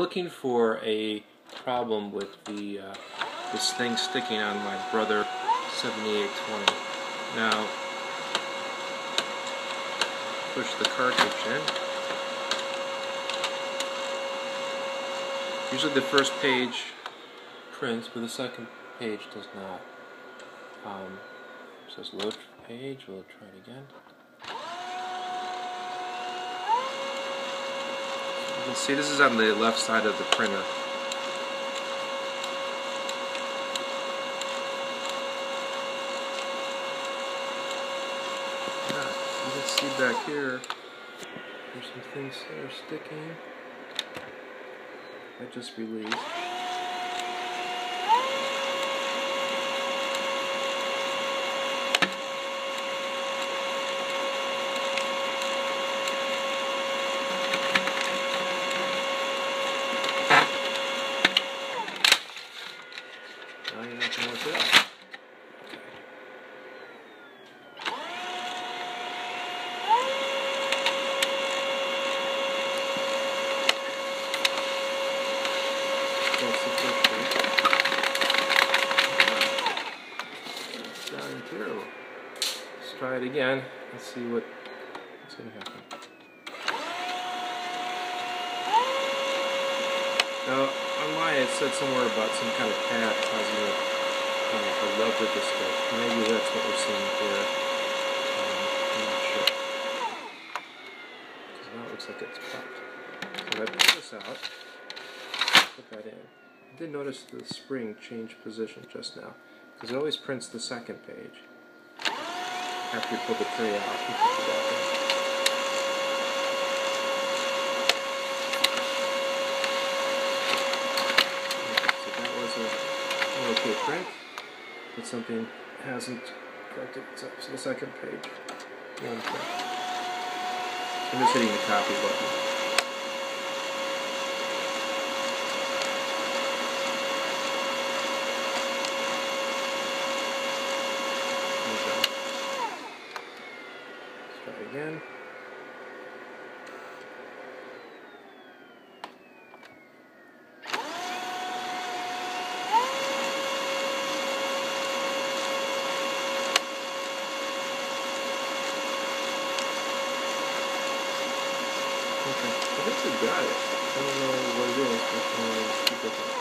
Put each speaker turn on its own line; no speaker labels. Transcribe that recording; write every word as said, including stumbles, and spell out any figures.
looking for a problem with the uh, this thing sticking on my Brother seventy-eight twenty. Now, push the cartridge in. Usually the first page prints, but the second page does not. Um, it says load page. We'll try it again. You can see this is on the left side of the printer. Yeah, you can see back here, there's some things that are sticking. I just released. Now you're not going to want that. That's the first thing. Sounding terrible. Let's try it again and see what, what's going to happen. Now, online it said somewhere about some kind of pad causing a, uh, a lever to stick. Maybe that's what we're seeing here. Um, I'm not sure. Because now it looks like it's popped. So I pull this out, put that in. I did notice the spring changed position just now, because it always prints the second page. After you pull the tray out, you put it back in. Okay, print, but something hasn't corrected itself. So the second page, one print. I'm just hitting the copy button. Okay. Let's try again. Okay, I think we got it. I don't know what it is, but uh, let's keep looking.